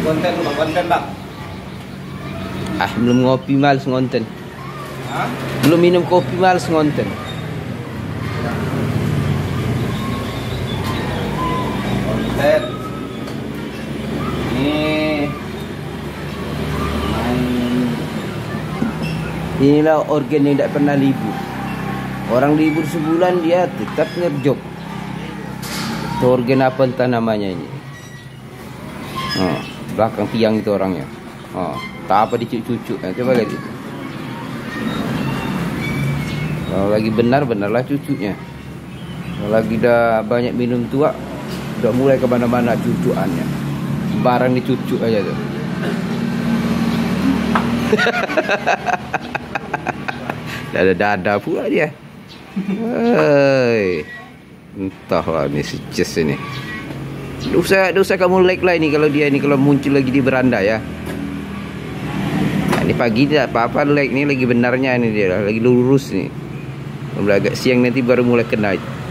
Konten bang, konten bang. Ah, belum ngopi males ngonten. Hah? Belum minum kopi males ngonten. Konten. Ini Inilah organ yang tidak pernah libur. Orang libur sebulan dia tetap ngerjob. Itu organ apa entah namanya ini. Oh, belakang tiang itu orangnya. Oh, tak apa dicucuk-cucuk. Coba lihat itu. Kalau lagi benar-benarlah cucunya. Kalau lagi dah banyak minum tua, udah mulai kemana-mana cucuannya. Barang dicucuk aja tuh. Dada-dada pula dia. Hei. Entahlah ini si Ces ini. Dosa kamu like lah ini kalau dia ini kalau muncul lagi di beranda ya. Nah, ini pagi tidak apa-apa like, ini lagi benarnya ini dia lagi lurus nih. Mulai agak siang nanti baru mulai kena.